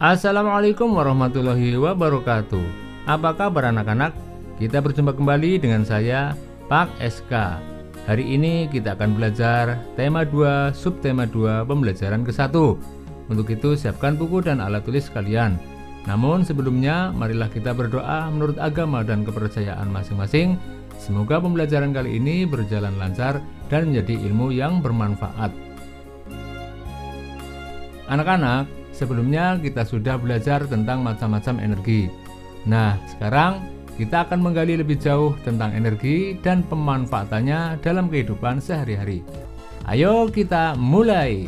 Assalamualaikum warahmatullahi wabarakatuh. Apa kabar anak-anak? Kita berjumpa kembali dengan saya, Pak SK. Hari ini kita akan belajar tema 2, subtema 2, pembelajaran ke-1. Untuk itu siapkan buku dan alat tulis kalian. Namun sebelumnya, marilah kita berdoa menurut agama dan kepercayaan masing-masing. Semoga pembelajaran kali ini berjalan lancar dan menjadi ilmu yang bermanfaat. Anak-anak, sebelumnya kita sudah belajar tentang macam-macam energi. Nah, sekarang kita akan menggali lebih jauh tentang energi dan pemanfaatannya dalam kehidupan sehari-hari. Ayo kita mulai.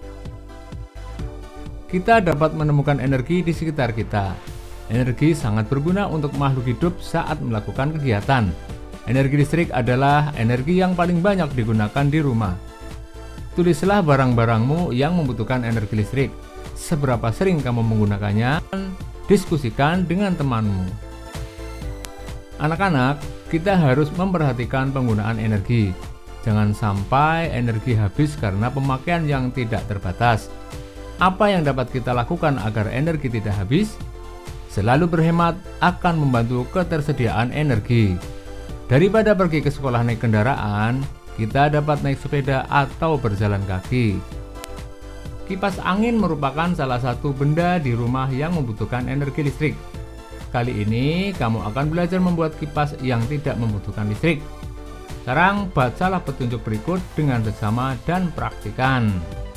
Kita dapat menemukan energi di sekitar kita. Energi sangat berguna untuk makhluk hidup saat melakukan kegiatan. Energi listrik adalah energi yang paling banyak digunakan di rumah. Tulislah barang-barangmu yang membutuhkan energi listrik. Seberapa sering kamu menggunakannya? Diskusikan dengan temanmu. Anak-anak, kita harus memperhatikan penggunaan energi. Jangan sampai energi habis karena pemakaian yang tidak terbatas. Apa yang dapat kita lakukan agar energi tidak habis? Selalu berhemat akan membantu ketersediaan energi. Daripada pergi ke sekolah naik kendaraan, kita dapat naik sepeda atau berjalan kaki. Kipas angin merupakan salah satu benda di rumah yang membutuhkan energi listrik. Kali ini kamu akan belajar membuat kipas yang tidak membutuhkan listrik. Sekarang bacalah petunjuk berikut dengan seksama dan praktikan.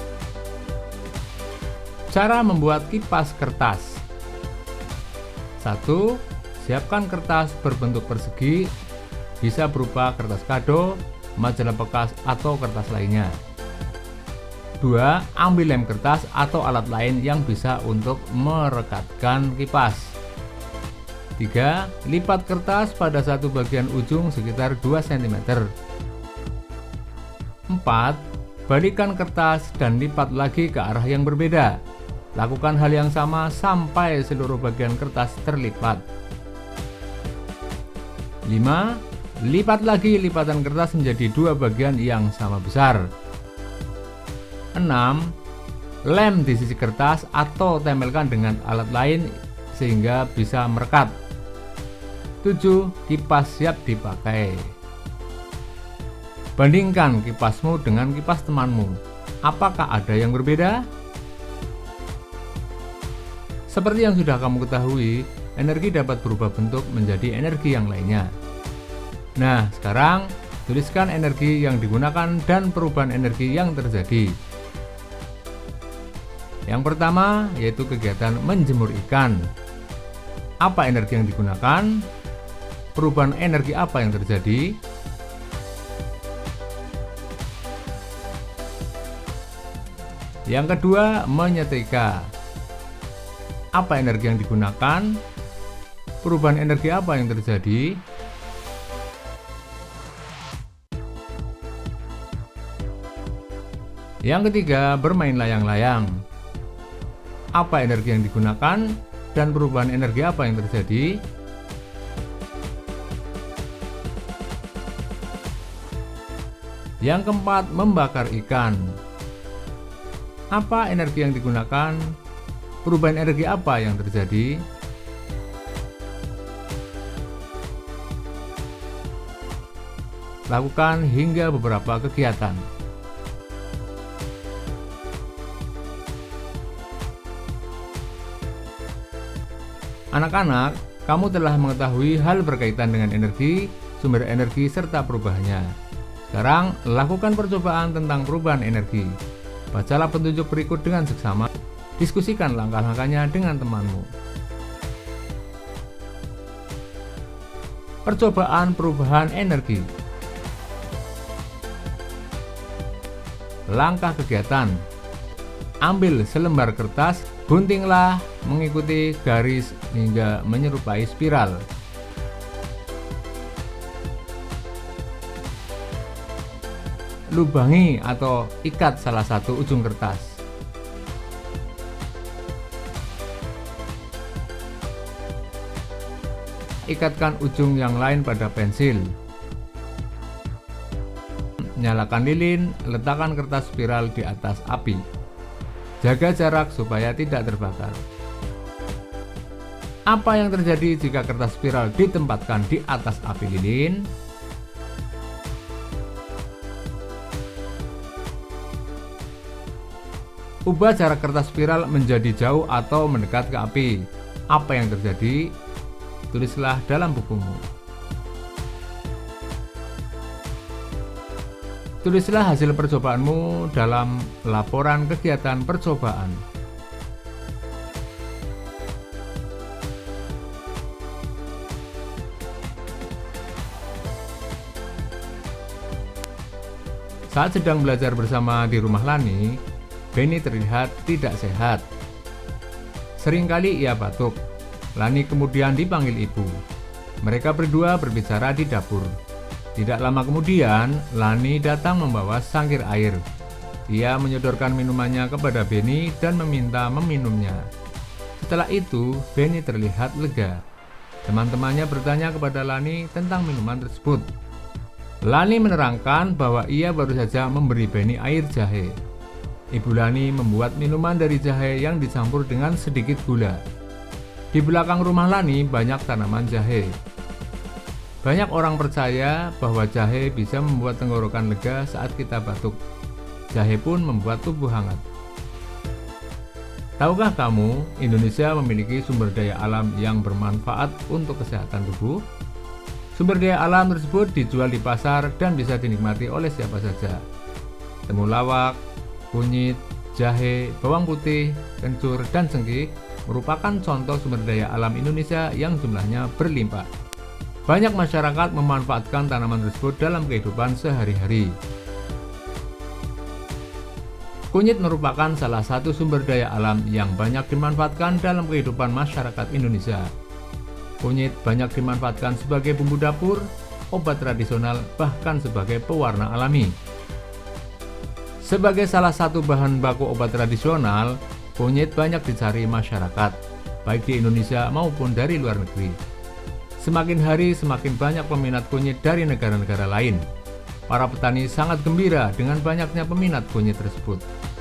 Cara membuat kipas kertas. 1. Siapkan kertas berbentuk persegi, bisa berupa kertas kado, majalah bekas, atau kertas lainnya. 2. Ambil lem kertas atau alat lain yang bisa untuk merekatkan kipas. 3. Lipat kertas pada satu bagian ujung sekitar 2 cm. 4. Balikkan kertas dan lipat lagi ke arah yang berbeda. Lakukan hal yang sama sampai seluruh bagian kertas terlipat. 5. Lipat lagi lipatan kertas menjadi 2 bagian yang sama besar. 6. Lem di sisi kertas atau tempelkan dengan alat lain sehingga bisa merekat. 7. Kipas siap dipakai. Bandingkan kipasmu dengan kipas temanmu. Apakah ada yang berbeda? Seperti yang sudah kamu ketahui, energi dapat berubah bentuk menjadi energi yang lainnya. Nah, sekarang tuliskan energi yang digunakan dan perubahan energi yang terjadi. Yang pertama yaitu kegiatan menjemur ikan. Apa energi yang digunakan? Perubahan energi apa yang terjadi? Yang kedua, menyetrika. Apa energi yang digunakan? Perubahan energi apa yang terjadi? Yang ketiga, bermain layang-layang. Apa energi yang digunakan dan perubahan energi apa yang terjadi? Yang keempat, membakar ikan. Apa energi yang digunakan? Perubahan energi apa yang terjadi? Lakukan hingga beberapa kegiatan. Anak-anak, kamu telah mengetahui hal berkaitan dengan energi, sumber energi, serta perubahannya. Sekarang, lakukan percobaan tentang perubahan energi. Bacalah petunjuk berikut dengan seksama. Diskusikan langkah-langkahnya dengan temanmu. Percobaan perubahan energi. Langkah kegiatan. Ambil selembar kertas, guntinglah mengikuti garis hingga menyerupai spiral. Lubangi atau ikat salah satu ujung kertas. Ikatkan ujung yang lain pada pensil. Nyalakan lilin, letakkan kertas spiral di atas api. Jaga jarak supaya tidak terbakar. Apa yang terjadi jika kertas spiral ditempatkan di atas api lilin? Ubah jarak kertas spiral menjadi jauh atau mendekat ke api. Apa yang terjadi? Tulislah dalam bukumu. Tulislah hasil percobaanmu dalam laporan kegiatan percobaan. Saat sedang belajar bersama di rumah Lani, Benny terlihat tidak sehat. Seringkali ia batuk. Lani kemudian dipanggil ibu. Mereka berdua berbicara di dapur. Tidak lama kemudian, Lani datang membawa sangkir air. Ia menyodorkan minumannya kepada Benny dan meminta meminumnya. Setelah itu, Benny terlihat lega. Teman-temannya bertanya kepada Lani tentang minuman tersebut. Lani menerangkan bahwa ia baru saja memberi Benny air jahe. Ibu Lani membuat minuman dari jahe yang dicampur dengan sedikit gula. Di belakang rumah Lani banyak tanaman jahe. Banyak orang percaya bahwa jahe bisa membuat tenggorokan lega saat kita batuk. Jahe pun membuat tubuh hangat. Tahukah kamu, Indonesia memiliki sumber daya alam yang bermanfaat untuk kesehatan tubuh? Sumber daya alam tersebut dijual di pasar dan bisa dinikmati oleh siapa saja. Temulawak, kunyit, jahe, bawang putih, kencur, dan cengkeh merupakan contoh sumber daya alam Indonesia yang jumlahnya berlimpah. Banyak masyarakat memanfaatkan tanaman tersebut dalam kehidupan sehari-hari. Kunyit merupakan salah satu sumber daya alam yang banyak dimanfaatkan dalam kehidupan masyarakat Indonesia. Kunyit banyak dimanfaatkan sebagai bumbu dapur, obat tradisional, bahkan sebagai pewarna alami. Sebagai salah satu bahan baku obat tradisional, kunyit banyak dicari masyarakat, baik di Indonesia maupun dari luar negeri. Semakin hari semakin banyak peminat kunyit dari negara-negara lain. Para petani sangat gembira dengan banyaknya peminat kunyit tersebut.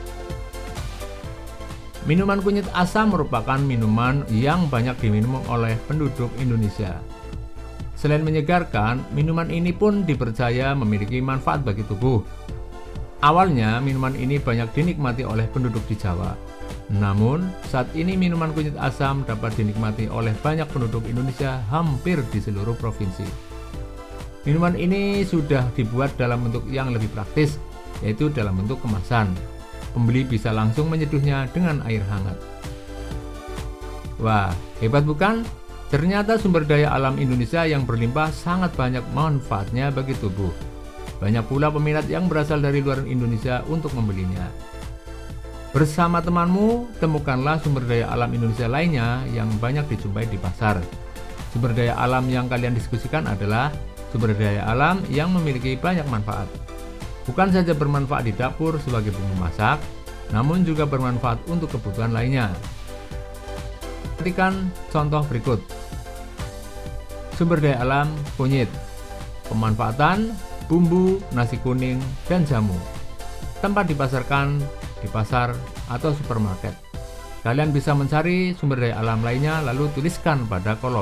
Minuman kunyit asam merupakan minuman yang banyak diminum oleh penduduk Indonesia. Selain menyegarkan, minuman ini pun dipercaya memiliki manfaat bagi tubuh. Awalnya, minuman ini banyak dinikmati oleh penduduk di Jawa. Namun, saat ini minuman kunyit asam dapat dinikmati oleh banyak penduduk Indonesia hampir di seluruh provinsi. Minuman ini sudah dibuat dalam bentuk yang lebih praktis, yaitu dalam bentuk kemasan. Pembeli bisa langsung menyeduhnya dengan air hangat. Wah, hebat bukan? Ternyata sumber daya alam Indonesia yang berlimpah sangat banyak manfaatnya bagi tubuh. Banyak pula peminat yang berasal dari luar Indonesia untuk membelinya. Bersama temanmu, temukanlah sumber daya alam Indonesia lainnya yang banyak dijumpai di pasar. Sumber daya alam yang kalian diskusikan adalah sumber daya alam yang memiliki banyak manfaat. Bukan saja bermanfaat di dapur sebagai bumbu masak, namun juga bermanfaat untuk kebutuhan lainnya. Perhatikan contoh berikut. Sumber daya alam kunyit. Pemanfaatan bumbu, nasi kuning, dan jamu. Tempat dipasarkan di pasar atau supermarket. Kalian bisa mencari sumber daya alam lainnya lalu tuliskan pada kolom.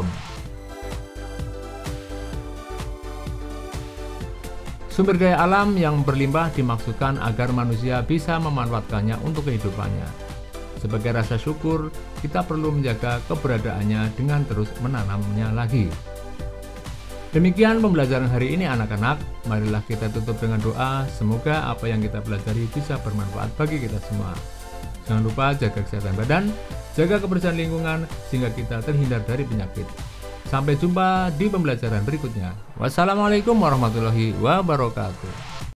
Sumber daya alam yang berlimpah dimaksudkan agar manusia bisa memanfaatkannya untuk kehidupannya. Sebagai rasa syukur, kita perlu menjaga keberadaannya dengan terus menanamnya lagi. Demikian pembelajaran hari ini anak-anak. Marilah kita tutup dengan doa. Semoga apa yang kita pelajari bisa bermanfaat bagi kita semua. Jangan lupa jaga kesehatan badan, jaga kebersihan lingkungan, sehingga kita terhindar dari penyakit. Sampai jumpa di pembelajaran berikutnya. Wassalamualaikum warahmatullahi wabarakatuh.